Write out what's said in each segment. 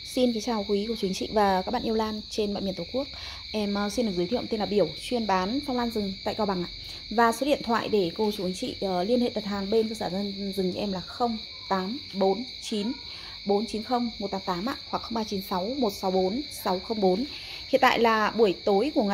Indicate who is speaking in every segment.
Speaker 1: Xin kính chào quý cô chú anh chị và các bạn yêu lan trên mọi miền Tổ quốc. Em xin được giới thiệu tên là Biểu, chuyên bán phong lan rừng tại Cao Bằng ạ. Và số điện thoại để cô chú anh chị liên hệ đặt hàng bên cơ sở rừng em là 0849 490 188 ạ, hoặc 0396 164 604. Hiện tại là buổi tối của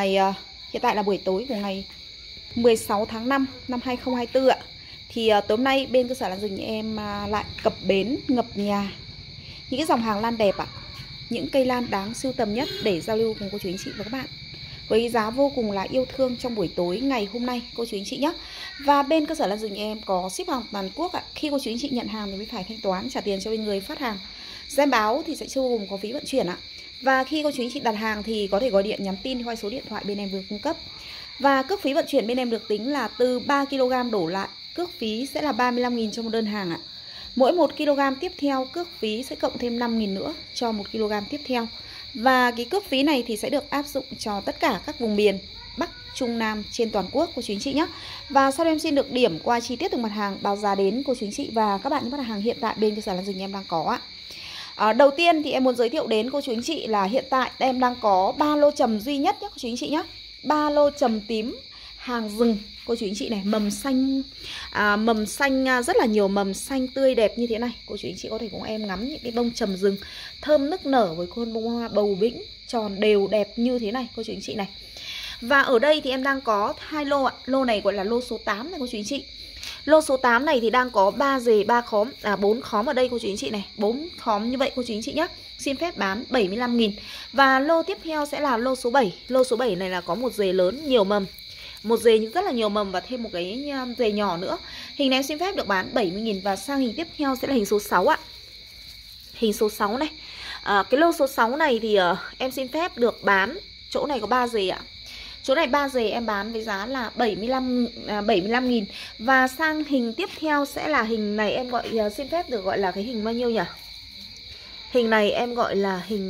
Speaker 1: ngày 16 tháng 5 năm 2024 ạ. Thì tối nay bên cơ sở lan rừng em lại cập bến ngập nhà những cái dòng hàng lan đẹp ạ, những cây lan đáng sưu tầm nhất để giao lưu cùng cô chú anh chị và các bạn với giá vô cùng là yêu thương trong buổi tối ngày hôm nay cô chú anh chị nhé. Và bên cơ sở lan rừng em có ship hàng toàn quốc ạ. Khi cô chú anh chị nhận hàng thì mới phải thanh toán trả tiền cho bên người phát hàng. Giam báo thì sẽ chưa gồm có phí vận chuyển ạ. Và khi cô chú anh chị đặt hàng thì có thể gọi điện nhắn tin qua số điện thoại bên em vừa cung cấp. Và cước phí vận chuyển bên em được tính là từ 3 kg đổ lại, cước phí sẽ là 35.000 cho một đơn hàng ạ. Mỗi 1 kg tiếp theo cước phí sẽ cộng thêm 5.000 nữa cho 1 kg tiếp theo. Và cái cước phí này thì sẽ được áp dụng cho tất cả các vùng miền Bắc, Trung, Nam trên toàn quốc cô chú anh chị nhé. Và sau đây em xin được điểm qua chi tiết từng mặt hàng, báo giá đến cô chú anh chị và các bạn những mặt hàng hiện tại bên cơ sở lan rừng em đang có ạ. Đầu tiên thì em muốn giới thiệu đến cô chú anh chị là hiện tại em đang có 3 lô trầm duy nhất nhé cô chú anh chị nhé. 3 lô trầm tím hàng rừng cô chú anh chị này, mầm xanh rất là nhiều mầm xanh tươi đẹp như thế này. Cô chú anh chị có thể cùng em ngắm những cái bông trầm rừng thơm nức nở với con bông hoa bầu bĩnh tròn đều đẹp như thế này cô chú anh chị này. Và ở đây thì em đang có 2 lô ạ. Lô này gọi là lô số 8 này cô chú anh chị. Lô số 8 này thì đang có 3 rề 3 khóm, 4 khóm ở đây cô chú anh chị này, 4 khóm như vậy cô chú anh chị nhé. Xin phép bán 75.000. Và lô tiếp theo sẽ là lô số 7. Lô số 7 này là có một rề lớn nhiều mầm, một rề rất là nhiều mầm và thêm một cái rề nhỏ nữa. Hình này em xin phép được bán 70.000. Và sang hình tiếp theo sẽ là hình số 6 ạ. Hình số 6 này, cái lô số 6 này thì em xin phép được bán, chỗ này có 3 rề ạ. Chỗ này 3 rề em bán với giá là 75.000. Và sang hình tiếp theo sẽ là hình này em gọi xin phép được gọi là cái hình bao nhiêu nhỉ? Hình này em gọi là hình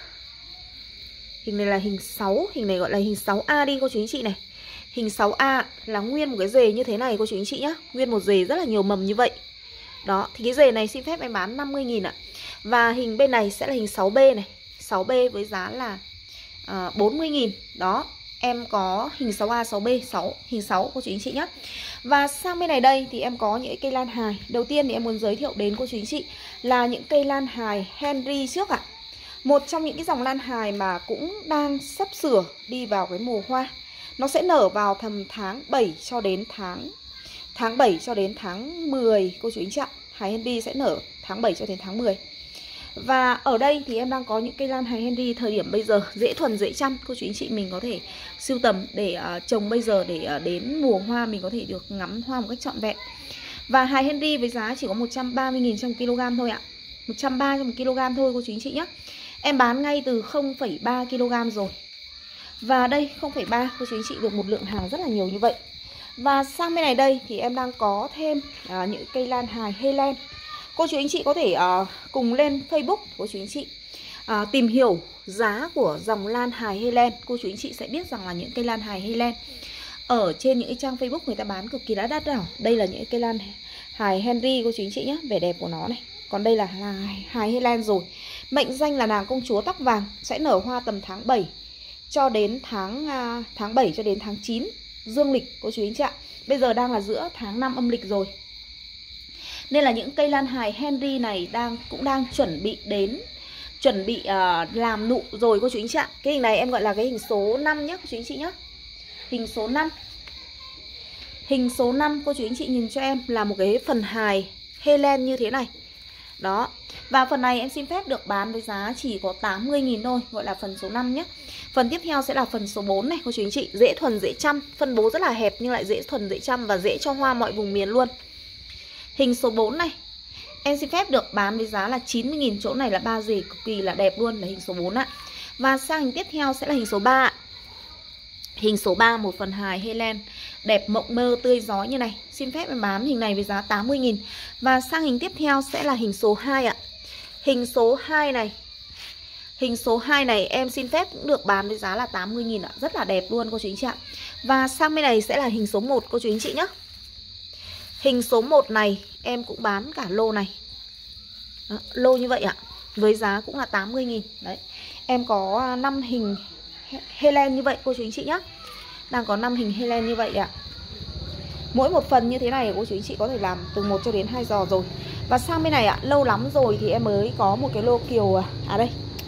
Speaker 1: này là hình 6, hình này gọi là hình 6A đi cô chú anh chị này. Hình 6A là nguyên một cái rề như thế này cô chú anh chị nhá, nguyên một rề rất là nhiều mầm như vậy. Đó, thì cái rề này xin phép em bán 50.000 ạ. Và hình bên này sẽ là hình 6B này, 6B với giá là 40.000. Đó, em có hình 6A, 6B, hình 6 cô chú anh chị nhé. Và sang bên này đây thì em có những cây lan hài. Đầu tiên thì em muốn giới thiệu đến cô chú anh chị là những cây lan hài Henry trước ạ. Một trong những cái dòng lan hài mà cũng đang sắp sửa đi vào cái mùa hoa. Nó sẽ nở vào tầm tháng 7 cho đến tháng 10 cô chú anh chị ạ. Hài Henry sẽ nở tháng 7 cho đến tháng 10. Và ở đây thì em đang có những cây lan hài Henry thời điểm bây giờ dễ thuần dễ chăm, cô chú anh chị mình có thể sưu tầm để trồng bây giờ để đến mùa hoa mình có thể được ngắm hoa một cách trọn vẹn. Và hài Henry với giá chỉ có 130.000 trong 1 kg thôi ạ. 130 trong 1 kg thôi cô chú anh chị nhé. Em bán ngay từ 0,3 kg rồi. Và đây 0,3 cô chú anh chị được một lượng hàng rất là nhiều như vậy. Và sang bên này đây thì em đang có thêm những cây lan hài Helen. Cô chú anh chị có thể cùng lên Facebook của chú anh chị tìm hiểu giá của dòng lan hài Helen. Cô chú anh chị sẽ biết rằng là những cây lan hài Helen ở trên những cái trang Facebook người ta bán cực kỳ đã đắt đỏ. Đây là những cây lan hài Henry cô chú anh chị nhé, vẻ đẹp của nó này. Còn đây là hài Helen rồi. Mệnh danh là nàng công chúa tóc vàng, sẽ nở hoa tầm tháng 7 cho đến tháng 7 cho đến tháng 9 dương lịch cô chú anh chị ạ. Bây giờ đang là giữa tháng 5 âm lịch rồi. Nên là những cây lan hài Henry này cũng đang chuẩn bị làm nụ rồi cô chú anh chị ạ. Cái hình này em gọi là cái hình số 5 nhé cô chú anh chị nhé. Hình số 5. Hình số 5 cô chú anh chị nhìn cho em là một cái phần hài Helen như thế này. Đó. Và phần này em xin phép được bán với giá chỉ có 80.000 thôi, gọi là phần số 5 nhé. Phần tiếp theo sẽ là phần số 4 này cô chú anh chị, dễ thuần dễ chăm, phân bố rất là hẹp nhưng lại dễ thuần dễ chăm và dễ cho hoa mọi vùng miền luôn. Hình số 4 này em xin phép được bán với giá là 90.000, chỗ này là 3 rề cực kỳ là đẹp luôn, là hình số 4 ạ. Và sang hình tiếp theo sẽ là hình số 3 ạ. Hình số 3 một phần hài Helen đẹp mộng mơ tươi gió như này. Xin phép em bán hình này với giá 80.000. Và sang hình tiếp theo sẽ là hình số 2 ạ. Hình số 2 này, hình số 2 này em xin phép cũng được bán với giá là 80.000 ạ. Rất là đẹp luôn cô chú anh chị ạ. Và sang bên này sẽ là hình số 1 cô chú anh chị nhé. Hình số 1 này em cũng bán cả lô này. Đó, lô như vậy ạ. với giá cũng là 80.000. Đấy, em có 5 hình Helen như vậy cô chú anh chị nhá. Đang có 5 hình Helen như vậy ạ. Mỗi một phần như thế này cô chú anh chị có thể làm từ 1 cho đến 2 giò rồi. Và sang bên này ạ, lâu lắm rồi thì em mới có một cái lô kiều đây.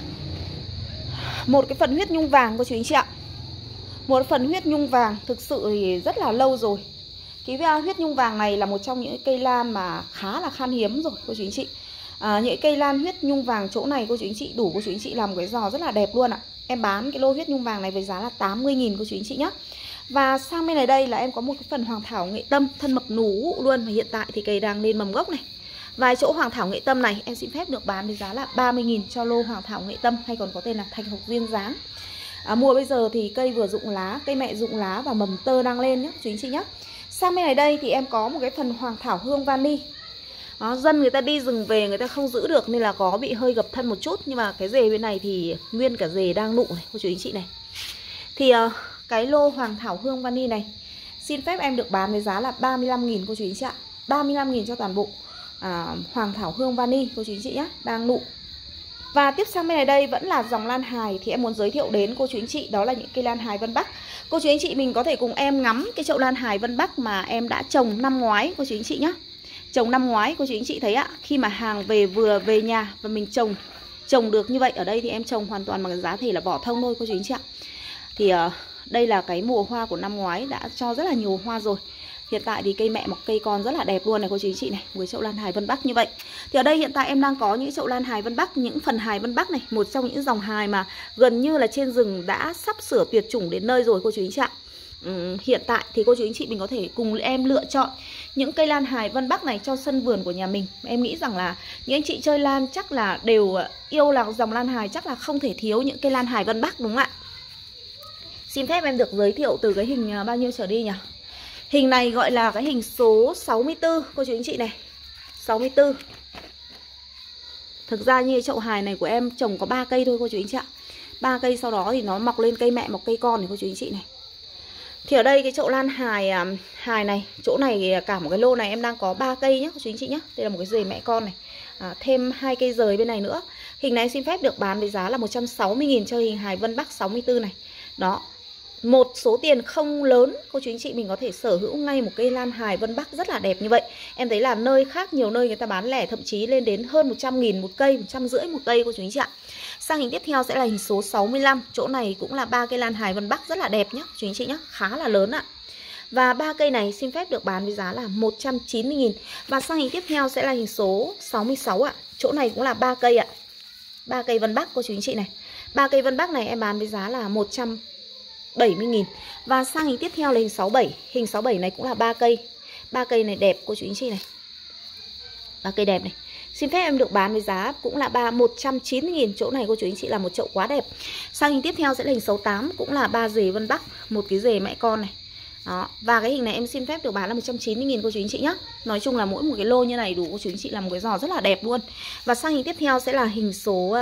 Speaker 1: Một cái phần huyết nhung vàng cô chú anh chị ạ. Một phần huyết nhung vàng thực sự thì rất là lâu rồi. Cái huyết nhung vàng này là một trong những cây lan mà khá là khan hiếm rồi cô chú anh chị. Những cây lan huyết nhung vàng chỗ này cô chú anh chị đủ cô chú anh chị làm một cái giò rất là đẹp luôn ạ. Em bán cái lô huyết nhung vàng này với giá là 80.000 cô chú anh chị nhé. Và sang bên này đây là em có một cái phần hoàng thảo nghệ tâm thân mập nú luôn. Và hiện tại thì cây đang lên mầm gốc này. Vài chỗ hoàng thảo nghệ tâm này em xin phép được bán với giá là 30.000 cho lô hoàng thảo nghệ tâm, hay còn có tên là thành hộc duyên dáng. Mùa bây giờ thì cây vừa rụng lá, cây mẹ rụng lá và mầm tơ đang lên nhé chú anh chị nhé. Sang bên này đây thì em có một cái phần hoàng thảo hương vani. Dân người ta đi rừng về người ta không giữ được nên là có bị hơi gập thân một chút. Nhưng mà cái rề bên này thì nguyên cả rề đang nụ này cô chú anh chị này. Thì cái lô hoàng thảo hương vani này xin phép em được bán với giá là 35.000 cô chú anh chị ạ. 35.000 cho toàn bộ hoàng thảo hương vani cô chú anh chị nhé, đang nụ. Và tiếp sang bên này đây vẫn là dòng lan hài. Thì em muốn giới thiệu đến cô chú anh chị đó là những cây lan hài Vân Bắc. Cô chú anh chị mình có thể cùng em ngắm cái chậu lan hài Vân Bắc mà em đã trồng năm ngoái cô chú anh chị nhé. Trồng năm ngoái cô chú anh chị thấy ạ, khi mà hàng về vừa về nhà và mình trồng được như vậy. Ở đây thì em trồng hoàn toàn bằng cái giá thể là vỏ thông thôi cô chú anh chị ạ. Thì đây là cái mùa hoa của năm ngoái đã cho rất là nhiều hoa rồi. Hiện tại thì cây mẹ mọc cây con rất là đẹp luôn này cô chú anh chị này, với chậu lan hài Vân Bắc như vậy. Thì ở đây hiện tại em đang có những chậu lan hài Vân Bắc, những phần hài Vân Bắc này, một trong những dòng hài mà gần như là trên rừng đã sắp sửa tuyệt chủng đến nơi rồi cô chú anh chị ạ. Hiện tại thì cô chú anh chị mình có thể cùng em lựa chọn những cây lan hài Vân Bắc này cho sân vườn của nhà mình. Em nghĩ rằng là những anh chị chơi lan chắc là đều yêu là dòng lan hài, chắc là không thể thiếu những cây lan hài Vân Bắc đúng không ạ? Xin phép em được giới thiệu từ cái hình bao nhiêu trở đi nhỉ? Hình này gọi là cái hình số 64 cô chú anh chị này, 64. Thực ra như chậu hài này của em trồng có 3 cây thôi cô chú anh chị ạ. 3 cây sau đó thì nó mọc lên cây mẹ mọc cây con này cô chú anh chị này. Thì ở đây cái chậu lan hài này, chỗ này cả một cái lô này em đang có 3 cây nhé cô chú anh chị nhé. Đây là một cái rể mẹ con này, thêm 2 cây rời bên này nữa. Hình này xin phép được bán với giá là 160.000 cho hình hài Vân Bắc 64 này. Đó, một số tiền không lớn cô chú anh chị mình có thể sở hữu ngay một cây lan hài Vân Bắc rất là đẹp như vậy. Em thấy là nơi khác, nhiều nơi người ta bán lẻ thậm chí lên đến hơn 100.000 một cây, 150 một cây cô chú anh chị ạ. Sang hình tiếp theo sẽ là hình số 65. Chỗ này cũng là 3 cây lan hài Vân Bắc rất là đẹp nhá chú anh chị nhá, khá là lớn ạ. Và 3 cây này xin phép được bán với giá là 190.000. Và sang hình tiếp theo sẽ là hình số 66 ạ. Chỗ này cũng là 3 cây ạ. 3 cây Vân Bắc cô chú anh chị này. 3 cây Vân Bắc này em bán với giá là 170.000. Và sang hình tiếp theo là hình 67. Hình 67 này cũng là 3 cây. 3 cây này đẹp cô chú anh chị này. 3 cây đẹp này. Xin phép em được bán với giá cũng là 190.000. Chỗ này cô chú anh chị là một chậu quá đẹp. Sang hình tiếp theo sẽ là hình 68. Cũng là 3 rể Vân Bắc, một cái rể mẹ con này. Đó. Và cái hình này em xin phép được bán là 190.000 cô chú anh chị nhé. Nói chung là mỗi một cái lô như này đủ cô chú anh chị làm một cái giò rất là đẹp luôn. Và sang hình tiếp theo sẽ là hình số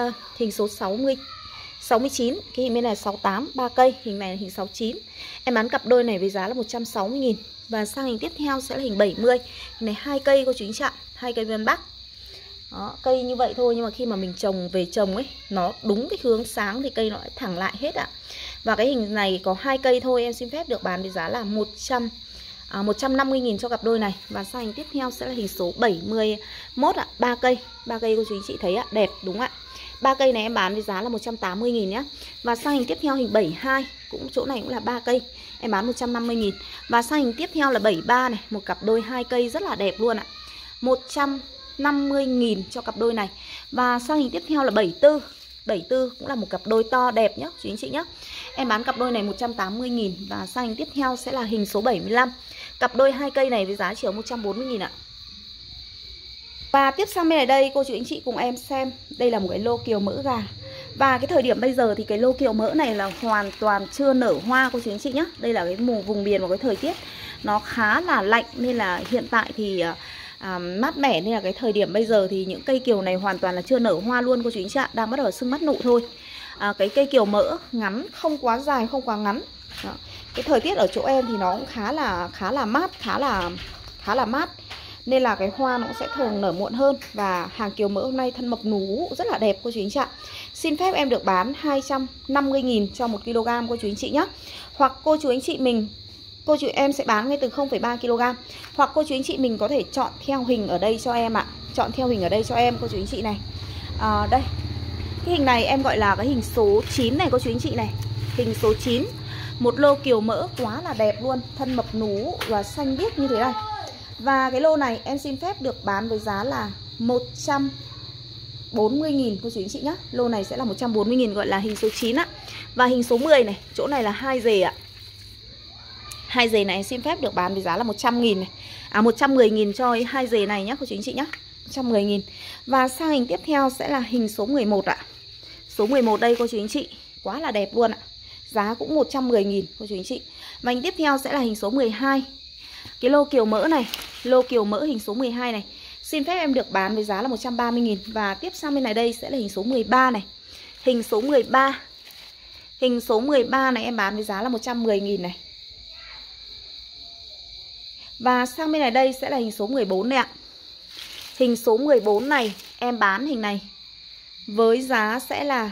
Speaker 1: 69. Cái hình bên này 68, 3 cây. Hình này là hình 69. Em bán cặp đôi này với giá là 160.000. Và sang hình tiếp theo sẽ là hình 70. Hình này 2 cây cô chú anh chị ạ, 2 cây Vân Bắc. Đó, cây như vậy thôi nhưng mà khi mà mình trồng về trồng ấy, nó đúng cái hướng sáng thì cây nó lại thẳng lại hết ạ. Và cái hình này có 2 cây thôi, em xin phép được bán với giá là 150.000 cho cặp đôi này. Và sang hình tiếp theo sẽ là hình số 71 ạ, 3 cây. 3 cây cô chú anh chị thấy ạ, đẹp đúng ạ. 3 cây này em bán với giá là 180.000 nhé. Và sang hình tiếp theo hình 72, cũng chỗ này cũng là 3 cây, em bán 150.000. Và sang hình tiếp theo là 73 này, một cặp đôi 2 cây rất là đẹp luôn ạ. 150.000 cho cặp đôi này. Và sang hình tiếp theo là 74. 74 cũng là một cặp đôi to đẹp nhé chú anh chị nhé. Em bán cặp đôi này 180.000. Và sang hình tiếp theo sẽ là hình số 75. Cặp đôi 2 cây này với giá chỉ 140.000 ạ. Và tiếp sang bên này đây cô chú anh chị cùng em xem. Đây là một cái lô kiều mỡ gà. Và cái thời điểm bây giờ thì cái lô kiều mỡ này là hoàn toàn chưa nở hoa cô chú anh chị nhé. Đây là cái vùng biển và cái thời tiết nó khá là lạnh nên là hiện tại thì mát mẻ, nên là cái thời điểm bây giờ thì những cây kiều này hoàn toàn là chưa nở hoa luôn cô chú anh chị ạ, đang bắt đầu sưng mắt nụ thôi. Cái cây kiều mỡ ngắn, không quá dài không quá ngắn. Đó. Cái thời tiết ở chỗ em thì nó cũng khá là mát, khá là mát. nên là cái hoa nó cũng sẽ thường nở muộn hơn. Và hàng kiều mỡ hôm nay thân mập nú rất là đẹp cô chú anh chị ạ. Xin phép em được bán 250.000 cho 1 kg cô chú anh chị nhé. Hoặc cô chú anh chị mình, cô chú em sẽ bán ngay từ 0,3 kg. Hoặc cô chú anh chị mình có thể chọn theo hình ở đây cho em ạ. Chọn theo hình ở đây cho em cô chú anh chị này. Đây, cái hình này em gọi là cái hình số 9 này cô chú anh chị này. Hình số 9. Một lô kiều mỡ quá là đẹp luôn, thân mập nú và xanh biếc như thế này. Và cái lô này em xin phép được bán với giá là 140.000 cô chú anh chị nhé. Lô này sẽ là 140.000, gọi là hình số 9 ạ. Và hình số 10 này, chỗ này là 2 dề ạ. 2 dề này em xin phép được bán với giá là 100.000 này. 110.000 cho 2 dề này nhé cô chú anh chị nhé. 110.000. Và sang hình tiếp theo sẽ là hình số 11 ạ. Số 11 đây cô chú anh chị, quá là đẹp luôn ạ. Giá cũng 110.000 cô chú anh chị. Và hình tiếp theo sẽ là hình số 12. Cái lô kiều mỡ này, lô kiều mỡ hình số 12 này, xin phép em được bán với giá là 130.000. Và tiếp sang bên này đây sẽ là hình số 13 này. Hình số 13. Hình số 13 này em bán với giá là 110.000 này. Và sang bên này đây sẽ là hình số 14 này ạ. Hình số 14 này em bán hình này với giá sẽ là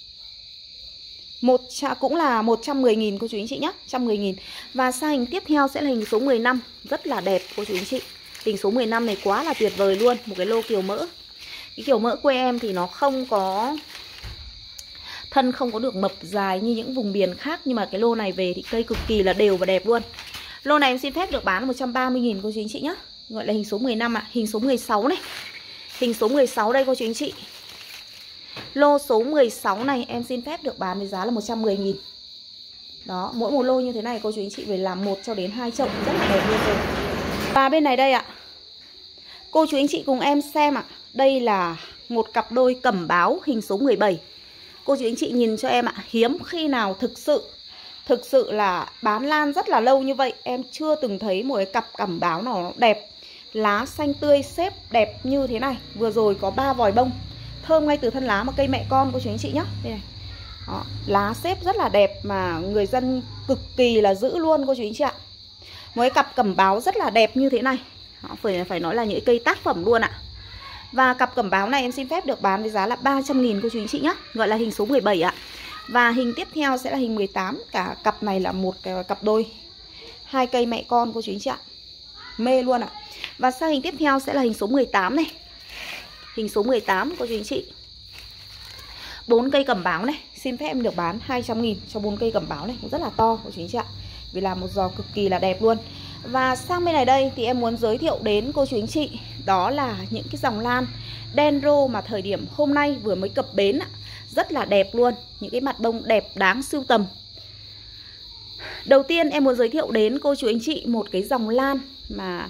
Speaker 1: cũng là 110.000 cô chú anh chị nhé, 110.000. Và sang hình tiếp theo sẽ là hình số 15, rất là đẹp cô chú anh chị. Hình số 15 này quá là tuyệt vời luôn, một cái lô kiều mỡ. Cái kiều mỡ quê em thì nó không có thân, không có được mập dài như những vùng biển khác, nhưng mà cái lô này về thì cây cực kỳ là đều và đẹp luôn. Lô này em xin phép được bán 130.000 cô chú anh chị nhé, gọi là hình số 15 ạ. Hình số 16 này. Hình số 16 đây cô chú anh chị. Lô số 16 này em xin phép được bán với giá là 110.000. Đó, mỗi một lô như thế này cô chú anh chị về làm 1 cho đến 2 chậu rất là đẹp luôn rồi. Và bên này đây ạ, cô chú anh chị cùng em xem ạ. Đây là một cặp đôi cẩm báo hình số 17. Cô chú anh chị nhìn cho em ạ, hiếm khi nào thực sự là bán lan rất là lâu như vậy, em chưa từng thấy một cái cặp cẩm báo nào nó đẹp. Lá xanh tươi xếp đẹp như thế này. Vừa rồi có 3 vòi bông, thơm ngay từ thân lá mà cây mẹ con cô chú anh chị nhé. Đây này. Đó, lá xếp rất là đẹp mà người dân cực kỳ là giữ luôn cô chú anh chị ạ. Một cái cặp cẩm báo rất là đẹp như thế này. Đó, phải nói là những cây tác phẩm luôn ạ. Và cặp cẩm báo này em xin phép được bán với giá là 300.000 cô chú anh chị nhé, gọi là hình số 17 ạ. Và hình tiếp theo sẽ là hình 18. Cả cặp này là một cái cặp đôi, 2 cây mẹ con cô chú anh chị ạ. Mê luôn ạ. Và sang hình tiếp theo sẽ là hình số 18 này. Hình số 18 cô chú anh chị. 4 cây cẩm báo này, xin phép em được bán 200.000 cho 4 cây cẩm báo này, cũng rất là to cô chú anh chị ạ. Vì là một giò cực kỳ là đẹp luôn. Và sang bên này đây thì em muốn giới thiệu đến cô chú anh chị, đó là những cái dòng lan Dendro mà thời điểm hôm nay vừa mới cập bến ạ. Rất là đẹp luôn, những cái mặt bông đẹp đáng sưu tầm. Đầu tiên em muốn giới thiệu đến cô chú anh chị một cái dòng lan mà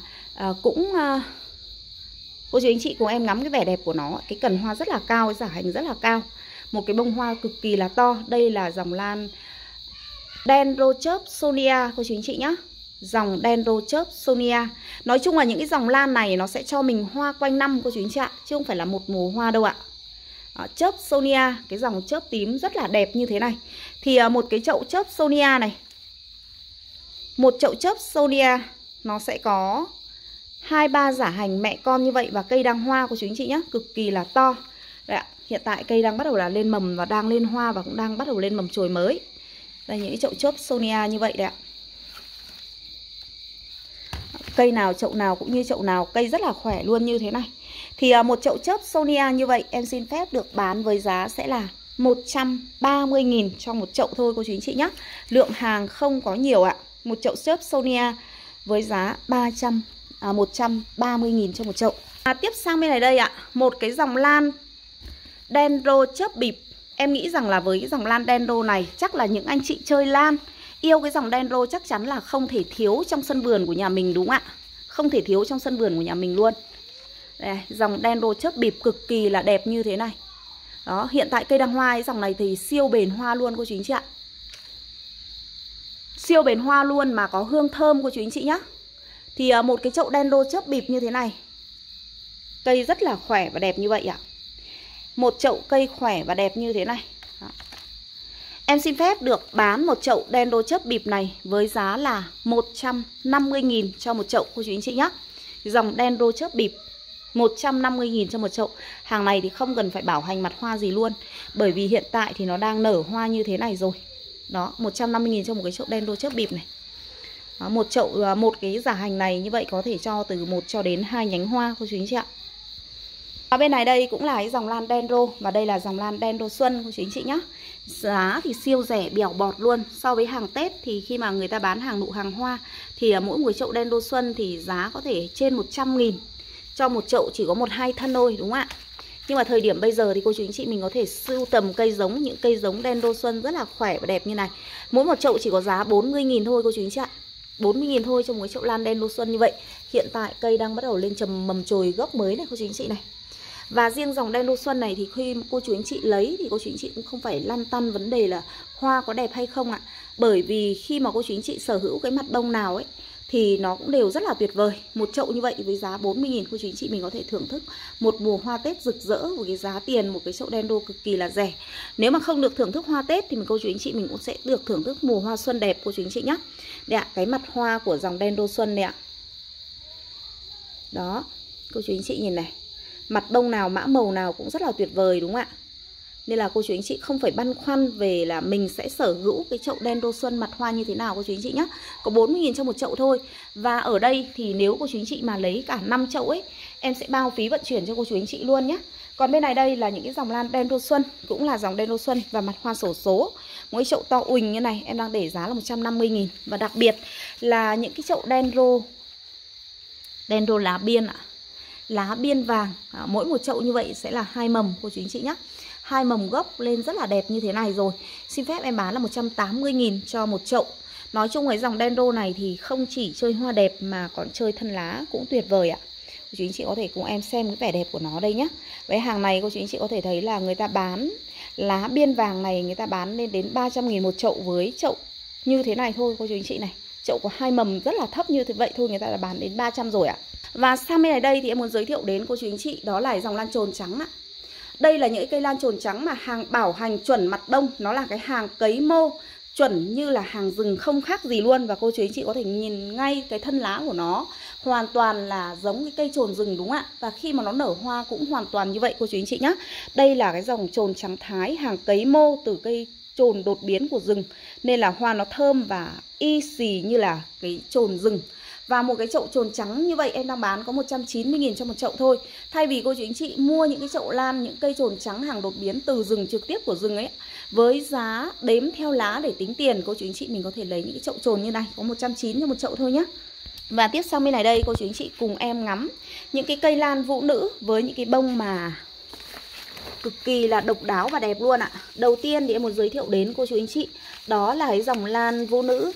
Speaker 1: cô chú anh chị cùng em ngắm cái vẻ đẹp của nó. Cái cần hoa rất là cao, cái giả hành rất là cao, một cái bông hoa cực kỳ là to. Đây là dòng lan Dendrochirp Sonia cô chú anh chị nhé. Dòng Dendrochirp Sonia. Nói chung là những cái dòng lan này nó sẽ cho mình hoa quanh năm cô chú anh chị ạ, chứ không phải là một mùa hoa đâu ạ. Chớp Sonia, cái dòng chớp tím rất là đẹp như thế này. Thì một cái chậu chớp Sonia này, một chậu chớp Sonia nó sẽ có 2-3 giả hành mẹ con như vậy. Và cây đang hoa của chú anh chị nhé, cực kỳ là to. Đấy ạ, hiện tại cây đang bắt đầu là lên mầm và đang lên hoa và cũng đang bắt đầu lên mầm chồi mới. Đây những cái chậu chớp Sonia như vậy đấy ạ. Cây nào chậu nào cũng như chậu nào, cây rất là khỏe luôn như thế này. Thì một chậu chớp Sonia như vậy em xin phép được bán với giá sẽ là 130.000 cho một chậu thôi cô chú anh chị nhé. Lượng hàng không có nhiều ạ. Một chậu chớp Sonia với giá 130.000 cho một chậu. Tiếp sang bên này đây ạ, một cái dòng lan Dendro chớp bịp. Em nghĩ rằng là với cái dòng lan Dendro này, chắc là những anh chị chơi lan, yêu cái dòng Dendro chắc chắn là không thể thiếu trong sân vườn của nhà mình đúng không ạ? Không thể thiếu trong sân vườn của nhà mình luôn. Đây, dòng Dendro chớp bịp cực kỳ là đẹp như thế này. Đó, hiện tại cây đang hoa, cái dòng này thì siêu bền hoa luôn cô chú anh chị ạ. Siêu bền hoa luôn mà có hương thơm cô chú anh chị nhé. Thì một cái chậu Dendro chớp bịp như thế này, cây rất là khỏe và đẹp như vậy ạ. Một chậu cây khỏe và đẹp như thế này. Đó. Em xin phép được bán một chậu Dendro chớp bịp này với giá là 150.000 cho một chậu cô chú anh chị nhé. Dòng Dendro chớp bịp 150.000 cho một chậu. Hàng này thì không cần phải bảo hành mặt hoa gì luôn, bởi vì hiện tại thì nó đang nở hoa như thế này rồi. Đó, 150.000 cho một cái chậu Dendro chớp bịp này. Đó, một cái giả hành này như vậy có thể cho từ 1 cho đến 2 nhánh hoa cô chú anh chị ạ. Ở bên này đây cũng là cái dòng lan Dendro, và đây là dòng lan Dendro Xuân cô chú anh chị nhá. Giá thì siêu rẻ bèo bọt luôn. So với hàng Tết thì khi mà người ta bán hàng nụ hàng hoa thì mỗi một chậu Dendro Xuân thì giá có thể trên 100.000 cho một chậu chỉ có 1-2 thân thôi, đúng không ạ? Nhưng mà thời điểm bây giờ thì cô chú anh chị mình có thể sưu tầm cây giống, những cây giống Dendro Xuân rất là khỏe và đẹp như này. Mỗi một chậu chỉ có giá 40.000 thôi cô chú anh chị ạ. 40.000 thôi cho một cái chậu lan Dendro Xuân như vậy. Hiện tại cây đang bắt đầu lên chầm mầm chồi gốc mới này cô chú anh chị này. Và riêng dòng Dendro Xuân này thì khi cô chú anh chị lấy thì cô chú anh chị cũng không phải lăn tăn vấn đề là hoa có đẹp hay không ạ. Bởi vì khi mà cô chú anh chị sở hữu cái mặt bông nào ấy thì nó cũng đều rất là tuyệt vời. Một chậu như vậy với giá 40.000 cô chú anh chị mình có thể thưởng thức một mùa hoa Tết rực rỡ với cái giá tiền một cái chậu Dendro cực kỳ là rẻ. Nếu mà không được thưởng thức hoa Tết thì cô chú anh chị mình cũng sẽ được thưởng thức mùa hoa xuân đẹp cô chú anh chị nhé. Đây ạ, cái mặt hoa của dòng Dendro Xuân này ạ. Đó, cô chú anh chị nhìn này. Mặt bông nào, mã màu nào cũng rất là tuyệt vời đúng không ạ? Nên là cô chú anh chị không phải băn khoăn về là mình sẽ sở hữu cái chậu Dendro Xuân mặt hoa như thế nào cô chú anh chị nhé. Có 40.000 cho một chậu thôi. Và ở đây thì nếu cô chú anh chị mà lấy cả 5 chậu ấy, em sẽ bao phí vận chuyển cho cô chú anh chị luôn nhé. Còn bên này đây là những cái dòng lan Dendro Xuân, cũng là dòng Dendro Xuân và mặt hoa xổ số. Mỗi chậu to uỳnh như này em đang để giá là 150.000. Và đặc biệt là những cái chậu Dendro lá biên ạ. Lá biên vàng, mỗi một chậu như vậy sẽ là 2 mầm cô chú anh chị nhé. 2 mầm gốc lên rất là đẹp như thế này rồi. Xin phép em bán là 180.000 cho một chậu. Nói chung cái dòng Dendro này thì không chỉ chơi hoa đẹp mà còn chơi thân lá cũng tuyệt vời ạ. Cô chú anh chị có thể cùng em xem cái vẻ đẹp của nó đây nhé. Với hàng này cô chú anh chị có thể thấy là người ta bán lá biên vàng này người ta bán lên đến 300.000 một chậu với chậu như thế này thôi cô chú anh chị này. Chậu có 2 mầm rất là thấp như thế vậy thôi người ta đã bán đến 300 rồi ạ. Và sang bên này đây thì em muốn giới thiệu đến cô chú anh chị đó là dòng lan trồn trắng ạ. Đây là những cây lan trồn trắng mà hàng bảo hành chuẩn mặt bông. Nó là cái hàng cấy mô chuẩn như là hàng rừng không khác gì luôn. Và cô chú anh chị có thể nhìn ngay cái thân lá của nó hoàn toàn là giống cái cây trồn rừng đúng không ạ? Và khi mà nó nở hoa cũng hoàn toàn như vậy cô chú anh chị nhé. Đây là cái dòng trồn trắng Thái hàng cấy mô từ cây trồn đột biến của rừng. Nên là hoa nó thơm và y xì như là cái trồn rừng. Và một cái chậu trồn trắng như vậy em đang bán có 190.000 cho một chậu thôi. Thay vì cô chú anh chị mua những cái chậu lan, những cây trồn trắng hàng đột biến từ rừng trực tiếp của rừng ấy, với giá đếm theo lá để tính tiền, cô chú anh chị mình có thể lấy những cái chậu trồn như này, có 190 cho một chậu thôi nhé. Và tiếp sang bên này đây cô chú anh chị cùng em ngắm những cái cây lan vũ nữ với những cái bông mà cực kỳ là độc đáo và đẹp luôn ạ. Đầu tiên thì em muốn giới thiệu đến cô chú anh chị đó là cái dòng lan vũ nữ.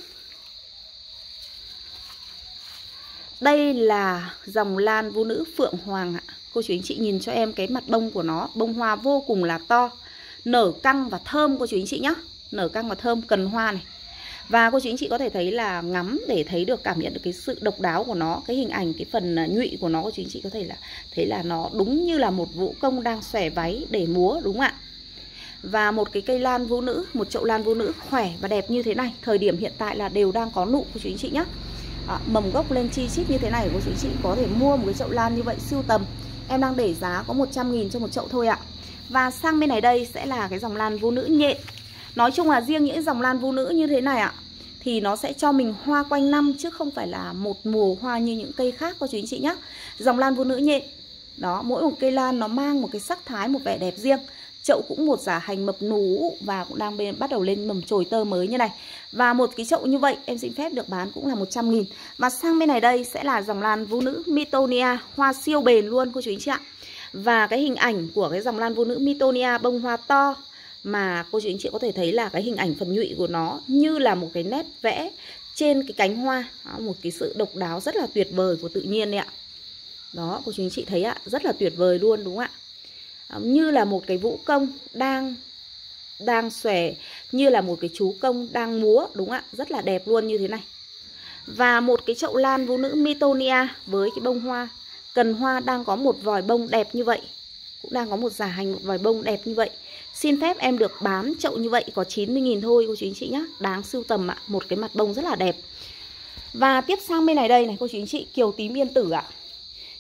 Speaker 1: Đây là dòng lan vũ nữ Phượng Hoàng ạ. Cô chú anh chị nhìn cho em cái mặt bông của nó, bông hoa vô cùng là to, nở căng và thơm cô chú anh chị nhé. Nở căng và thơm, cần hoa này. Và cô chú anh chị có thể thấy là ngắm để thấy được, cảm nhận được cái sự độc đáo của nó. Cái hình ảnh, cái phần nhụy của nó cô chú anh chị có thể là thấy là nó đúng như là một vũ công đang xòe váy để múa đúng không ạ? Và một cái cây lan vũ nữ, một chậu lan vũ nữ khỏe và đẹp như thế này, thời điểm hiện tại là đều đang có nụ cô chú anh chị nhé. Mầm gốc lên chi chít như thế này của chị có thể mua một cái chậu lan như vậy sưu tầm. Em đang để giá có 100.000 cho một chậu thôi ạ. Và sang bên này đây sẽ là cái dòng lan vũ nữ nhện. Nói chung là riêng những dòng lan vũ nữ như thế này ạ thì nó sẽ cho mình hoa quanh năm chứ không phải là một mùa hoa như những cây khác cô chú anh chị nhé. Dòng lan vũ nữ nhện. Đó, mỗi một cây lan nó mang một cái sắc thái, một vẻ đẹp riêng. Chậu cũng một giả hành mập nú và cũng đang bắt đầu lên mầm chồi tơ mới như này. Và một cái chậu như vậy em xin phép được bán cũng là 100.000. Và sang bên này đây sẽ là dòng lan vũ nữ Mitonia, hoa siêu bền luôn cô chú anh chị ạ. Và cái hình ảnh của cái dòng lan vũ nữ Mitonia bông hoa to mà cô chú anh chị có thể thấy là cái hình ảnh phần nhụy của nó như là một cái nét vẽ trên cái cánh hoa. Đó, một cái sự độc đáo rất là tuyệt vời của tự nhiên đấy ạ. Đó, cô chú anh chị thấy ạ, rất là tuyệt vời luôn đúng không ạ? Như là một cái vũ công đang xòe, như là một cái chú công đang múa đúng không ạ? Rất là đẹp luôn như thế này. Và một cái chậu lan vũ nữ Mitonia với cái bông hoa, cần hoa đang có một vòi bông đẹp như vậy, cũng đang có một giả hành một vòi bông đẹp như vậy. Xin phép em được bán chậu như vậy có 90.000 thôi cô chú anh chị nhé. Đáng sưu tầm ạ, một cái mặt bông rất là đẹp. Và tiếp sang bên này đây này cô chú anh chị, kiều tím yên tử ạ.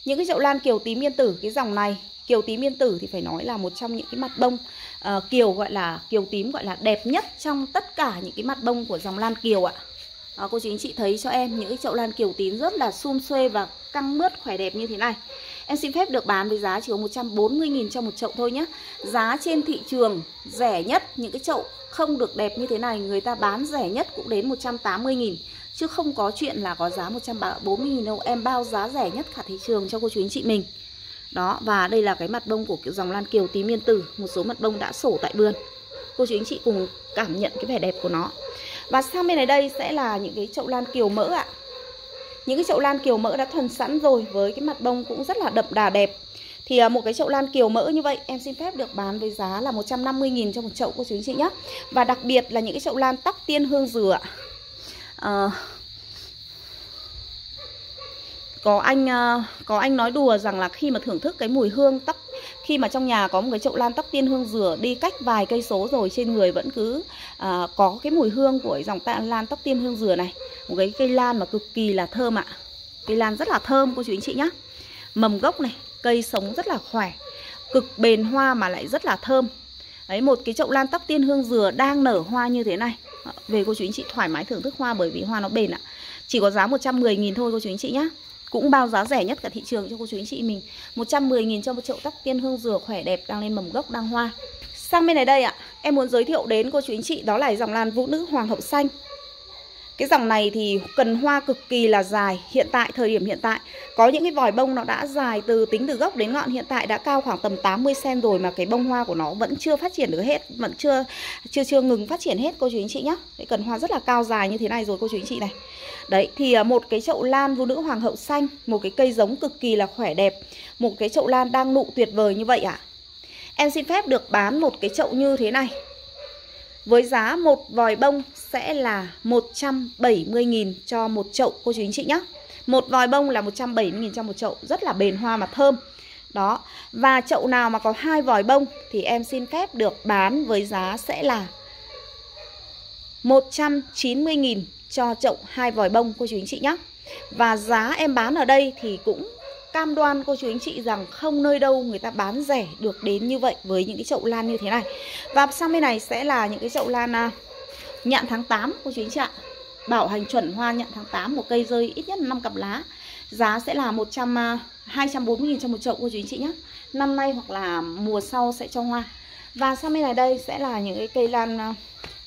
Speaker 1: Những cái chậu lan kiều tím yên tử, cái dòng này kiều tím yên tử thì phải nói là một trong những cái mặt bông kiều gọi là kiều tím gọi là đẹp nhất trong tất cả những cái mặt bông của dòng lan kiều ạ. Cô chú anh chị thấy cho em những cái chậu lan kiều tím rất là sum xuê và căng mướt khỏe đẹp như thế này. Em xin phép được bán với giá chỉ có 140.000 cho một chậu thôi nhé. Giá trên thị trường rẻ nhất, những cái chậu không được đẹp như thế này người ta bán rẻ nhất cũng đến 180.000, chứ không có chuyện là có giá 140.000 đâu. Em bao giá rẻ nhất cả thị trường cho cô chú anh chị mình. Đó, và đây là cái mặt bông của dòng lan kiều tím yên tử. Một số mặt bông đã sổ tại vườn. Cô chú anh chị cùng cảm nhận cái vẻ đẹp của nó. Và sang bên này đây sẽ là những cái chậu lan kiều mỡ ạ. Những cái chậu lan kiều mỡ đã thuần sẵn rồi, với cái mặt bông cũng rất là đậm đà đẹp. Thì một cái chậu lan kiều mỡ như vậy em xin phép được bán với giá là 150.000 cho một chậu cô chú anh chị nhé. Và đặc biệt là những cái chậu lan tóc tiên hương dừa ạ. Có anh nói đùa rằng là khi mà thưởng thức cái mùi hương tóc, khi mà trong nhà có một cái chậu lan tóc tiên hương dừa, đi cách vài cây số rồi trên người vẫn cứ có cái mùi hương của dòng lan tóc tiên hương dừa này. Một cái cây lan mà cực kỳ là thơm ạ. Cây lan rất là thơm cô chú anh chị nhá. Mầm gốc này, cây sống rất là khỏe, cực bền hoa mà lại rất là thơm. Đấy, một cái chậu lan tóc tiên hương dừa đang nở hoa như thế này. Về cô chú anh chị thoải mái thưởng thức hoa bởi vì hoa nó bền ạ. Chỉ có giá 110.000 thôi cô chú anh chị nhá. Cũng bao giá rẻ nhất cả thị trường cho cô chú anh chị mình. 110.000 cho một chậu tóc tiên hương dừa khỏe đẹp, đang lên mầm gốc, đang hoa. Sang bên này đây ạ, em muốn giới thiệu đến cô chú anh chị đó là dòng lan vũ nữ hoàng hậu xanh. Cái dòng này thì cần hoa cực kỳ là dài. Hiện tại, thời điểm hiện tại có những cái vòi bông nó đã dài tính từ gốc đến ngọn hiện tại đã cao khoảng tầm 80 cm rồi, mà cái bông hoa của nó vẫn chưa phát triển được hết, vẫn chưa ngừng phát triển hết cô chú anh chị nhá. Đấy, cần hoa rất là cao dài như thế này rồi cô chú anh chị này. Đấy, thì một cái chậu lan vũ nữ hoàng hậu xanh, một cái cây giống cực kỳ là khỏe đẹp, một cái chậu lan đang nụ tuyệt vời như vậy ạ. Em xin phép được bán một cái chậu như thế này với giá một vòi bông sẽ là 170.000 cho một chậu cô chú anh chị nhé. Một vòi bông là 170.000 cho một chậu, rất là bền hoa mà thơm. Đó, và chậu nào mà có 2 vòi bông thì em xin phép được bán với giá sẽ là 190.000 cho chậu 2 vòi bông cô chú anh chị nhé. Và giá em bán ở đây thì cũng cam đoan cô chú anh chị rằng không nơi đâu người ta bán rẻ được đến như vậy với những cái chậu lan như thế này. Và sang bên này sẽ là những cái chậu lan nhạn tháng 8 cô chú anh chị ạ. Bảo hành chuẩn hoa nhạn tháng 8, một cây rơi ít nhất 5 cặp lá. Giá sẽ là 240.000 cho một chậu cô chú anh chị nhé. Năm nay hoặc là mùa sau sẽ cho hoa. Và sang bên này đây sẽ là những cái cây lan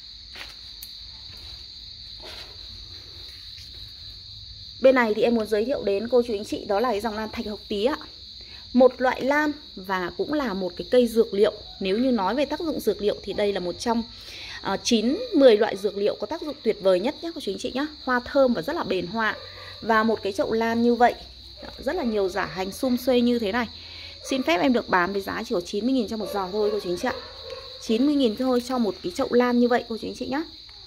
Speaker 1: bên này thì em muốn giới thiệu đến cô chú anh chị đó là cái dòng lan thạch hộc tí ạ. Một loại lan và cũng là một cái cây dược liệu. Nếu như nói về tác dụng dược liệu thì đây là một trong 9-10 loại dược liệu có tác dụng tuyệt vời nhất nhé cô chú anh chị nhé. Hoa thơm và rất là bền hoa. Và một cái chậu lan như vậy, rất là nhiều giả hành sum xuê như thế này, xin phép em được bán với giá chỉ có 90.000 cho một giò thôi cô chú anh chị ạ. 90.000 thôi cho một cái chậu lan như vậy cô chú anh chị nhé.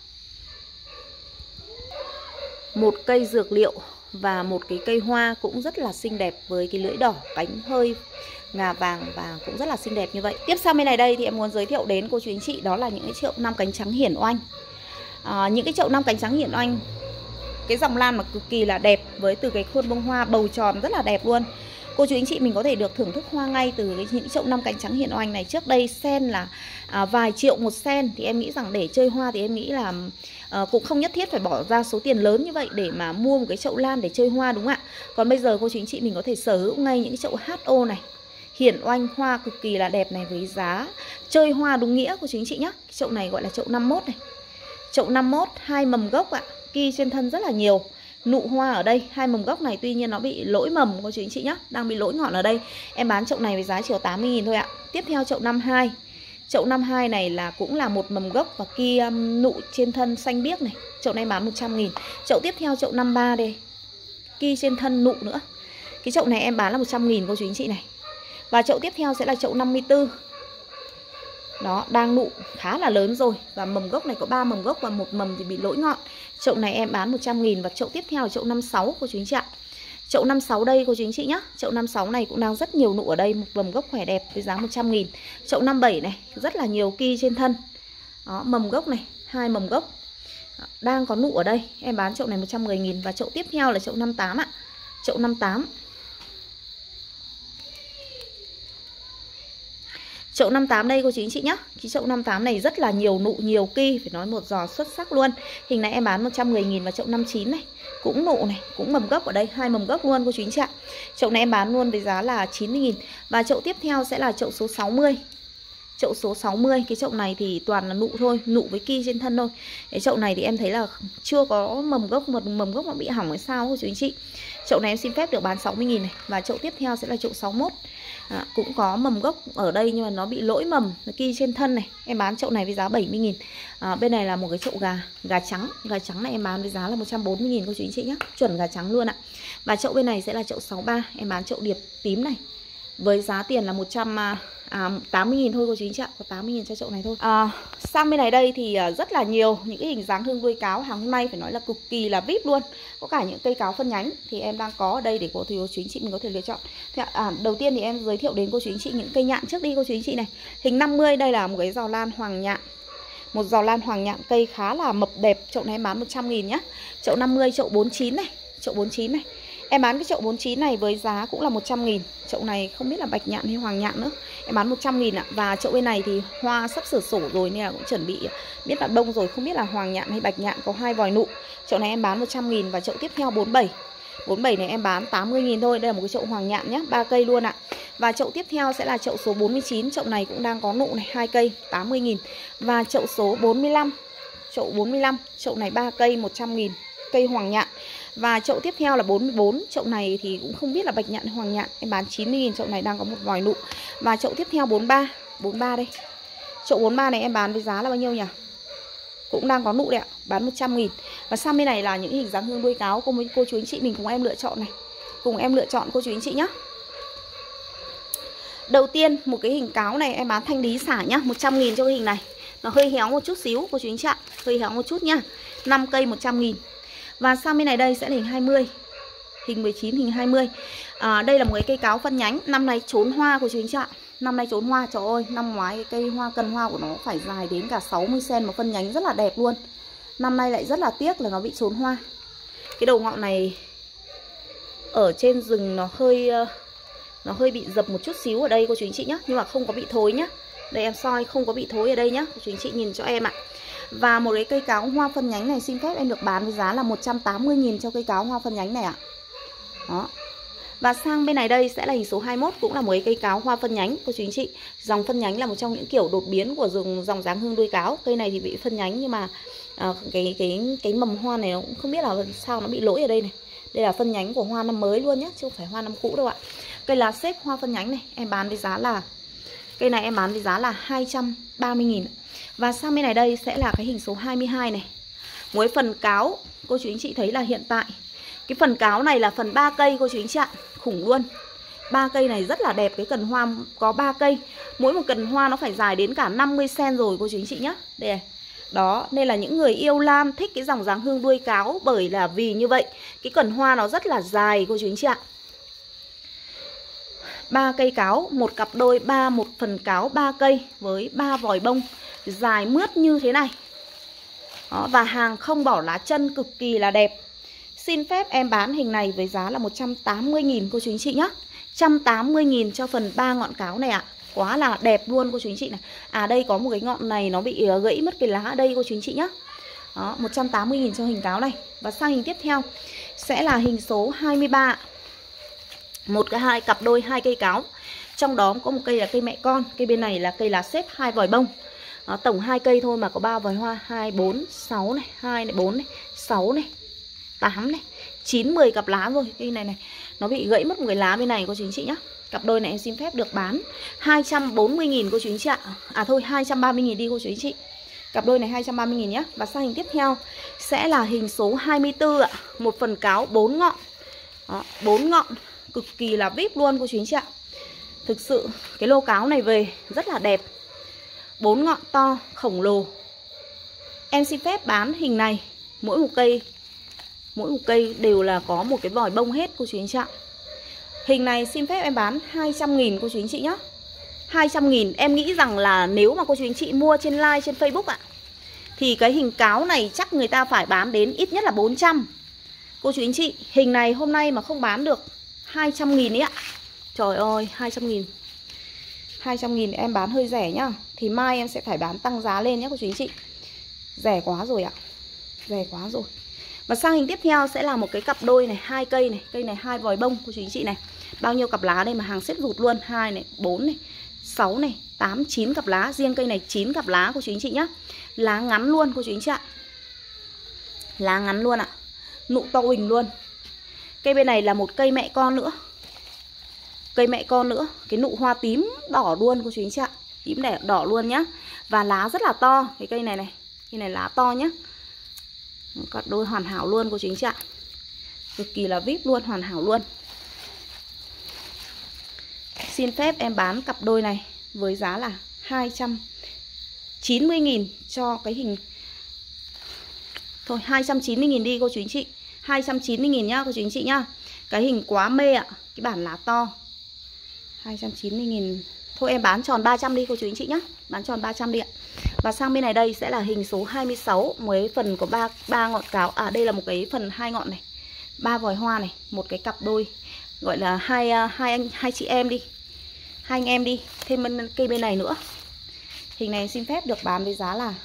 Speaker 1: Một cây dược liệu và một cái cây hoa cũng rất là xinh đẹp với cái lưỡi đỏ, cánh hơi ngà vàng và cũng rất là xinh đẹp như vậy. Tiếp sang bên này đây thì em muốn giới thiệu đến cô chú anh chị đó là những cái chậu 5 cánh trắng hiển oanh. Những cái chậu 5 cánh trắng hiển oanh, cái dòng lan mà cực kỳ là đẹp với từ cái khuôn bông hoa bầu tròn rất là đẹp luôn. Cô chú anh chị mình có thể được thưởng thức hoa ngay từ những chậu 5 cánh trắng hiển oanh này. Trước đây sen là vài triệu một sen, thì em nghĩ rằng để chơi hoa thì em nghĩ là cũng không nhất thiết phải bỏ ra số tiền lớn như vậy để mà mua một cái chậu lan để chơi hoa, đúng không ạ? Còn bây giờ cô chú anh chị mình có thể sở hữu ngay những cái chậu HO này, hiển oanh, hoa cực kỳ là đẹp này, với giá chơi hoa đúng nghĩa cô chú anh chị nhé. Chậu này gọi là chậu 51 này. Chậu 51, 2 mầm gốc ạ, ki trên thân rất là nhiều. Nụ hoa ở đây, 2 mầm gốc này tuy nhiên nó bị lỗi mầm cô chú anh chị nhé, đang bị lỗi ngọn ở đây. Em bán chậu này với giá chỉ 80.000 thôi ạ. Tiếp theo chậu 52. Chậu 52 này là cũng là một mầm gốc và ki nụ trên thân xanh biếc này. Chậu này bán 100.000. Chậu tiếp theo chậu 53 đây, ki trên thân nụ nữa. Cái chậu này em bán là 100.000 cô chú anh chị này. Và chậu tiếp theo sẽ là chậu 54. Đó, đang nụ khá là lớn rồi. Và mầm gốc này có 3 mầm gốc và một mầm thì bị lỗi ngọn. Chậu này em bán 100.000. Và chậu tiếp theo là chậu 56 cô chú anh chị ạ. Chậu 56 đây cô chú anh chị nhé. Chậu 56 này cũng đang rất nhiều nụ ở đây, một mầm gốc khỏe đẹp với giá 100.000. Chậu 57 này, rất là nhiều ki trên thân. Đó, mầm gốc này, 2 mầm gốc đang có nụ ở đây. Em bán chậu này 110.000. Và chậu tiếp theo là chậu 58 ạ. Chậu 58 Chậu 58 đây cô chú anh chị nhá. Cái chậu 58 này rất là nhiều nụ, nhiều ki, phải nói một giò xuất sắc luôn. Hình này em bán 110.000. Và chậu 59 này cũng nụ này, cũng mầm gốc ở đây, 2 mầm gốc luôn cô chú anh chị ạ. Chậu này em bán luôn với giá là 90.000. Và chậu tiếp theo sẽ là chậu số 60. Chậu số 60, cái chậu này thì toàn là nụ thôi, nụ với ki trên thân thôi. Cái chậu này thì em thấy là chưa có mầm gốc, mầm gốc nó bị hỏng hay sao cô chú anh chị. Chậu này em xin phép được bán 60.000 này. Và chậu tiếp theo sẽ là chậu 61. Cũng có mầm gốc ở đây nhưng mà nó bị lỗi mầm, ki trên thân này. Em bán chậu này với giá 70.000. Bên này là một cái chậu gà trắng. Gà trắng này em bán với giá là 140.000 cô chú anh chị nhé. Chuẩn gà trắng luôn ạ. Và chậu bên này sẽ là chậu 63. Em bán chậu điệp tím này với giá tiền là 80.000 thôi cô chú anh chị ạ. Có 80.000 cho chậu này thôi. Sang bên này đây thì rất là nhiều những cái hình dáng hương đuôi cáo. Hàng hôm nay phải nói là cực kỳ là VIP luôn. Có cả những cây cáo phân nhánh thì em đang có ở đây để cô chú anh chị mình có thể lựa chọn. Đầu tiên thì em giới thiệu đến cô chú anh chị những cây nhạn trước đi cô chú anh chị này. Hình 50 đây là một cái giò lan hoàng nhạn. Một giò lan hoàng nhạn cây khá là mập đẹp. Chậu này em bán 100.000 nhá. Chậu 50, chậu 49 này. Chậu 49 này em bán cái chậu 49 này với giá cũng là 100.000. Chậu này không biết là bạch nhạn hay hoàng nhạn nữa. Em bán 100.000 ạ. Và chậu bên này thì hoa sắp sửa sổ rồi nên là cũng chuẩn bị biết là đông rồi, không biết là hoàng nhạn hay bạch nhạn, có 2 vòi nụ. Chậu này em bán 100.000. Và chậu tiếp theo 47. 47 này em bán 80.000 thôi. Đây là một cái chậu hoàng nhạn nhé, 3 cây luôn ạ. Và chậu tiếp theo sẽ là chậu số 49. Chậu này cũng đang có nụ này, 2 cây, 80.000. Và chậu số 45. Chậu 45, chậu này 3 cây, 100.000. Cây hoàng nhạn. Và chậu tiếp theo là 44. Chậu này thì cũng không biết là bạch nhạn hay hoàng nhạn. Em bán 90.000. Chậu này đang có một vòi nụ. Và chậu tiếp theo 43. 43 đây. Chậu 43 này em bán với giá là bao nhiêu nhỉ? Cũng đang có nụ đấy ạ. Bán 100.000. Và sang bên này là những hình dáng hương đuôi cáo cô chú anh chị mình cùng em lựa chọn này. Cùng em lựa chọn cô chú anh chị nhé. Đầu tiên một cái hình cáo này em bán thanh lý xả nhá, 100.000 cho cái hình này. Nó hơi héo một chút xíu cô chú anh chị ạ. Hơi héo một chút nhá. 5 cây 100.000. Và sang bên này đây sẽ là hình 20. Hình 19, hình 20. Đây là một cái cây cáo phân nhánh. Năm nay trốn hoa của chú anh chị ạ. Năm nay trốn hoa, trời ơi, năm ngoái cái cây hoa cần hoa của nó phải dài đến cả 60 cm mà phân nhánh rất là đẹp luôn. Năm nay lại rất là tiếc là nó bị trốn hoa. Cái đầu ngọn này ở trên rừng nó hơi bị dập một chút xíu ở đây cô chú anh chị nhá, nhưng mà không có bị thối nhá. Đây em soi không có bị thối ở đây nhá, cô chú anh chị nhìn cho em ạ. Và một cái cây cáo hoa phân nhánh này xin phép em được bán với giá là 180.000 cho cây cáo hoa phân nhánh này ạ. Đó. Và sang bên này đây sẽ là hình số 21, cũng là một cái cây cáo hoa phân nhánh cô chú anh chị. Dòng phân nhánh là một trong những kiểu đột biến của dòng dáng hương đuôi cáo. Cây này thì bị phân nhánh nhưng mà cái mầm hoa này nó cũng không biết là sao nó bị lỗi ở đây này. Đây là phân nhánh của hoa năm mới luôn nhé, chứ không phải hoa năm cũ đâu ạ. Cây lá xếp hoa phân nhánh này em bán với giá là, cây này em bán với giá là 230.000. Và sang bên này đây sẽ là cái hình số 22 này. Một cái phần cáo cô chú anh chị thấy là hiện tại cái phần cáo này là phần 3 cây cô chú anh chị ạ. Khủng luôn. 3 cây này rất là đẹp. Cái cần hoa có 3 cây. Mỗi một cần hoa nó phải dài đến cả 50 cm rồi cô chú anh chị nhé. Đây này. Đó, nên là những người yêu lan thích cái dòng dáng hương đuôi cáo, bởi là vì như vậy cái cần hoa nó rất là dài cô chú anh chị ạ. 3 cây cáo, một cặp đôi, một phần cáo 3 cây với 3 vòi bông dài mướt như thế này. Đó, và hàng không bỏ lá chân, cực kỳ là đẹp. Xin phép em bán hình này với giá là 180.000 cô chú anh chị nhé. 180.000 cho phần 3 ngọn cáo này ạ. Quá là đẹp luôn cô chú anh chị này. Đây có một cái ngọn này nó bị gãy mất cái lá ở đây cô chú anh chị nhé. Đó, 180.000 cho hình cáo này. Và sang hình tiếp theo sẽ là hình số 23. Một cái hai cặp đôi 2 cây cáo. Trong đó có một cây là cây mẹ con, cây bên này là cây lá xếp 2 vòi bông. Đó, tổng 2 cây thôi mà có 3 vòi hoa, 2 4 6 này, 2 này, 4 này, 6 này, 8 này, 9 10 cặp lá rồi. Cây này nó bị gãy mất một cái lá bên này cô chú anh chị nhá. Cặp đôi này em xin phép được bán 240.000 cô chú anh chị ạ. Thôi 230.000 đi cô chú anh chị. Cặp đôi này 230.000 nhá. Và sang hình tiếp theo sẽ là hình số 24 ạ. Một phần cáo 4 ngọn. Đó, 4 ngọn cực kỳ là VIP luôn cô chú anh chị ạ. Thực sự cái lô cáo này về rất là đẹp. 4 ngọn to khổng lồ. Em xin phép bán hình này mỗi một cây đều là có một cái vòi bông hết cô chú anh chị ạ. Hình này xin phép em bán 200.000 cô chú anh chị nhé. 200.000. Em nghĩ rằng là nếu mà cô chú anh chị mua trên live trên Facebook ạ, thì cái hình cáo này chắc người ta phải bán đến ít nhất là 400. Cô chú anh chị, hình này hôm nay mà không bán được 200.000 ấy ạ. Trời ơi, 200.000. 200.000 em bán hơi rẻ nhá. Thì mai em sẽ phải bán tăng giá lên nhé cô chú anh chị. Rẻ quá rồi ạ. Rẻ quá rồi. Và sang hình tiếp theo sẽ là một cái cặp đôi này, 2 cây này. Cây này 2 vòi bông cô chú anh chị này. Bao nhiêu cặp lá đây mà hàng xếp rụt luôn. 2 này, 4 này, 6 này, 8, 9 cặp lá. Riêng cây này 9 cặp lá cô chú anh chị nhá. Lá ngắn luôn cô chú anh chị ạ. Lá ngắn luôn ạ. Nụ to huỳnh luôn. Cây bên này là một cây mẹ con nữa. Cây mẹ con nữa. Cái nụ hoa tím đỏ luôn cô chú anh chị ạ. Tím đỏ luôn nhá. Và lá rất là to. Cái cây này này. Cây này lá to nhá. Cặp đôi hoàn hảo luôn cô chú anh chị ạ. Cực kỳ là vip luôn, hoàn hảo luôn. Xin phép em bán cặp đôi này với giá là 290.000 cho cái hình. Thôi 290.000 đi cô chú anh chị. 290.000 nhá cô chú anh chị nhá. Cái hình quá mê ạ. Cái bản lá to. 290.000. Thôi em bán tròn 300 đi cô chú anh chị nhá. Bán tròn 300 đi ạ. Và sang bên này đây sẽ là hình số 26. Mới phần có 3 ngọn cáo. À đây là một cái phần 2 ngọn này. 3 vòi hoa này. Một cái cặp đôi. Gọi là hai chị em đi. 2 anh em đi. Thêm cây bên này nữa. Hình này xin phép được bán với giá là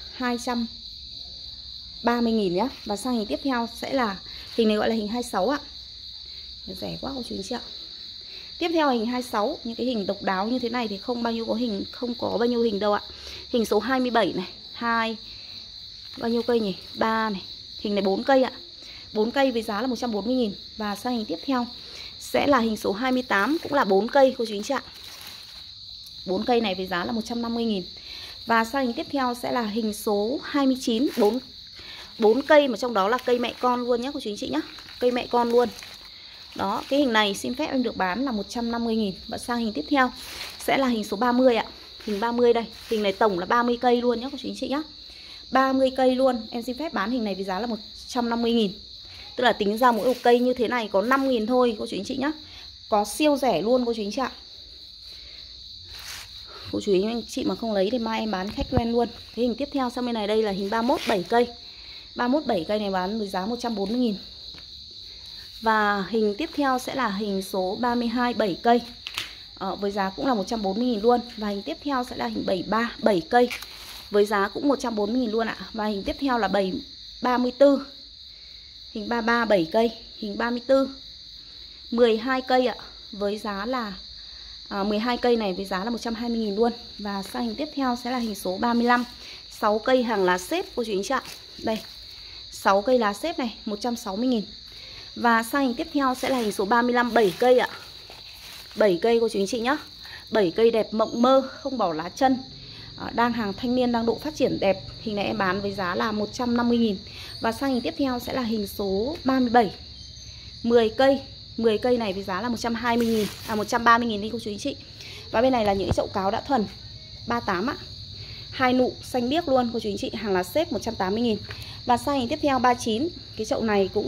Speaker 1: 230.000 nhá. Và sang hình tiếp theo sẽ là hình này gọi là hình 26 ạ. Rẻ quá cô chú anh chị ạ. Tiếp theo hình 26, những cái hình độc đáo như thế này thì không có bao nhiêu hình đâu ạ. Hình số 27 này, 2 bao nhiêu cây nhỉ? 3 này. Hình này 4 cây ạ. 4 cây với giá là 140.000. Và sang hình tiếp theo sẽ là hình số 28, cũng là 4 cây cô chú anh chị ạ. 4 cây này với giá là 150.000. Và sang hình tiếp theo sẽ là hình số 29, 4 cây mà trong đó là cây mẹ con luôn nhé cô chú anh chị nhé. Cây mẹ con luôn. Đó, cái hình này xin phép em được bán là 150.000. Và sang hình tiếp theo sẽ là hình số 30 ạ. Hình 30 đây. Hình này tổng là 30 cây luôn nhé cô chú anh chị nhé. 30 cây luôn. Em xin phép bán hình này với giá là 150.000. Tức là tính ra mỗi một cây như thế này có 5.000 thôi cô chú anh chị nhé. Có siêu rẻ luôn cô chú anh chị ạ. Cô chú anh chị mà không lấy thì mai em bán khách quen luôn. Cái hình tiếp theo sang bên này đây là hình 31 7 cây. 31 7 cây này bán với giá 140.000. Và hình tiếp theo sẽ là hình số 32 7 cây. Với giá cũng là 140.000 luôn. Và hình tiếp theo sẽ là hình 73 7 cây. Với giá cũng 140.000 luôn ạ. Và hình tiếp theo là 34. Hình 33 7 cây. Hình 34 12 cây ạ. Với giá là 12 cây này với giá là 120.000 luôn. Và sang hình tiếp theo sẽ là hình số 35 6 cây hàng lá xếp cô chú anh chị ạ. Đây 6 cây lá xếp này 160.000. Và sang hình tiếp theo sẽ là hình số 35 7 cây ạ. 7 cây cô chú anh chị nhá. 7 cây đẹp mộng mơ, không bỏ lá chân. Đang hàng thanh niên, đang độ phát triển đẹp. Hình này em bán với giá là 150.000. Và sang hình tiếp theo sẽ là hình số 37 10 cây. 10 cây này với giá là 120.000. 130.000 đi cô chú anh chị. Và bên này là những chậu cáo đã thuần 38 ạ. 2 nụ xanh biếc luôn cô chú anh chị. Hàng lá xếp 180.000. Và sang hình tiếp theo 39. Cái chậu này cũng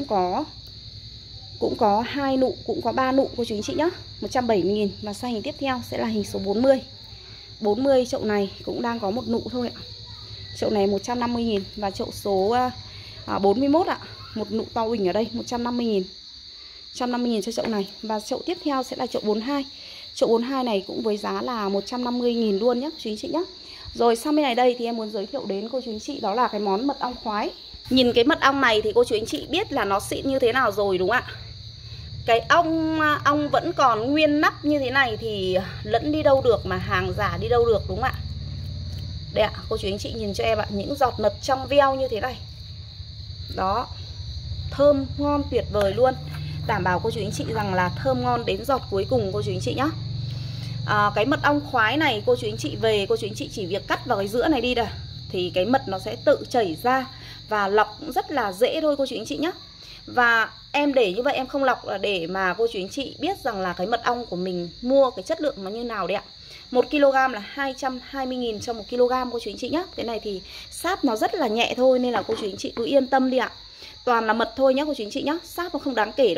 Speaker 1: có 2 nụ, cũng có 3 nụ cô chú anh chị nhá. 170.000. Và sang hình tiếp theo sẽ là hình số 40. 40 chậu này cũng đang có một nụ thôi ạ. Chậu này 150.000. Và chậu số 41 ạ. Một nụ to huỳnh ở đây 150.000. 150.000 cho chậu này. Và chậu tiếp theo sẽ là chậu 42. Chậu 42 này cũng với giá là 150.000 luôn nhé chú anh chị nhé. Rồi sang bên này đây thì em muốn giới thiệu đến cô chú anh chị đó là cái món mật ong khoái. Nhìn cái mật ong này thì cô chú anh chị biết là nó xịn như thế nào rồi đúng không ạ? Cái ong vẫn còn nguyên nắp như thế này thì lẫn đi đâu được mà hàng giả đi đâu được đúng không ạ? Đây ạ, cô chú anh chị nhìn cho em ạ, những giọt mật trong veo như thế này. Đó, thơm ngon tuyệt vời luôn. Đảm bảo cô chú anh chị rằng là thơm ngon đến giọt cuối cùng cô chú anh chị nhá. Cái mật ong khoái này cô chú anh chị về, cô chú anh chị chỉ việc cắt vào cái giữa này đi nè, thì cái mật nó sẽ tự chảy ra. Và lọc cũng rất là dễ thôi cô chú anh chị nhé. Và em để như vậy em không lọc là để mà cô chú anh chị biết rằng là cái mật ong của mình mua cái chất lượng nó như nào đấy ạ. 1 kg là 220.000 cho 1 kg cô chú anh chị nhé. Cái này thì sáp nó rất là nhẹ thôi nên là cô chú anh chị cứ yên tâm đi ạ. Toàn là mật thôi nhé cô chú anh chị nhé. Sáp nó không đáng kể đâu ạ.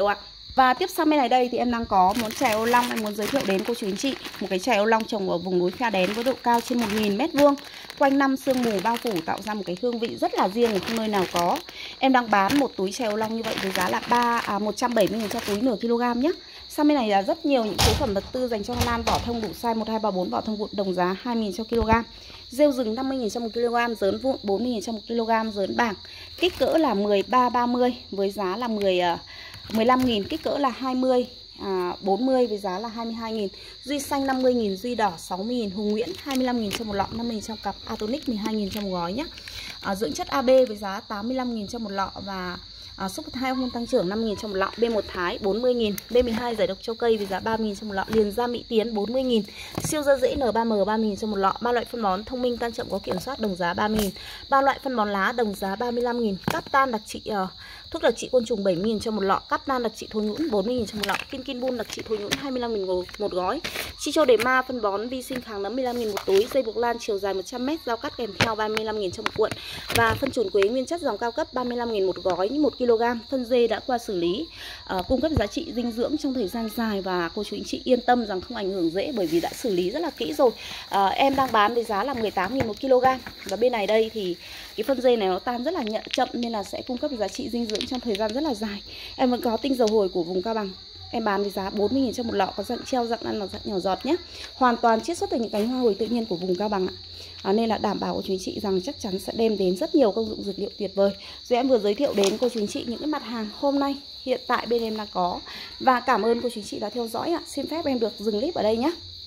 Speaker 1: Và tiếp sang bên này đây thì em đang có món chè ô long em muốn giới thiệu đến cô chú anh chị. Một cái chè ô long trồng ở vùng núi Kha Đén với độ cao trên 1000 m², quanh năm sương mù bao phủ tạo ra một cái hương vị rất là riêng, không nơi nào có. Em đang bán một túi chè ô long như vậy với giá là 170.000 cho túi nửa kg nhé. Sang bên này là rất nhiều những chế phẩm vật tư dành cho Hoa Lan vỏ thông đủ size 1, 2, 3, 4, vỏ thông vụn đồng giá 2.000 cho kg. Rêu rừng 50.000 cho 1 kg, dớn vụn 40.000 cho 1 kg, dớn bảng kích cỡ là 13-30 với giá là 15.000, kích cỡ là 20-40 với giá là 22.000. Duy xanh 50.000, duy đỏ 60.000, Hùng Nguyễn 25.000 cho một lọ, 50.000 trong cặp, Atonic 12.000 cho một gói nhé. Dưỡng chất AB với giá 85.000 cho một lọ và Súp 2 hormone tăng trưởng 5.000 cho một lọ, B1 Thái 40.000, B12 giải độc cho cây với giá 30.000 cho một lọ, liền da Mỹ Tiến 40.000, siêu da dễ N3M 30.000 cho một lọ, 3 loại phân bón thông minh tan chậm có kiểm soát đồng giá 30.000, 3 loại phân bón lá đồng giá 35.000, cắp tan đặc trị thuốc đặc trị côn trùng 70.000 cho một lọ, cắp tan đặc trị thối nhũn 40.000 cho một lọ, Kin Bun đặc trị thối nhũn 25.000 một gói, Chicho để ma phân bón vi sinh kháng nấm 15.000 một túi, dây buộc lan chiều dài 100m, dao cắt kèm theo 35.000 cho một cuộn và phân chuồn quế nguyên chất dòng cao cấp 35.000 một gói 1 kg. Phân dê đã qua xử lý, cung cấp giá trị dinh dưỡng trong thời gian dài và cô chú anh chị yên tâm rằng không ảnh hưởng rễ bởi vì đã xử lý rất là kỹ rồi. Em đang bán với giá là 18.000 một kg và bên này đây thì cái phân dê này nó tan rất là chậm nên là sẽ cung cấp giá trị dinh dưỡng trong thời gian rất là dài. Em vẫn có tinh dầu hồi của vùng Cao Bằng. Em bán với giá 40.000 cho một lọ, có dạng treo, dạng ăn và dạng nhỏ giọt nhé. Hoàn toàn chiết xuất từ những cánh hoa hồi tự nhiên của vùng Cao Bằng ạ. Nên là đảm bảo của chú anh chị rằng chắc chắn sẽ đem đến rất nhiều công dụng dược liệu tuyệt vời. Rồi em vừa giới thiệu đến cô chú anh chị những cái mặt hàng hôm nay hiện tại bên em đang có. Và cảm ơn cô chú anh chị đã theo dõi ạ. Xin phép em được dừng clip ở đây nhé.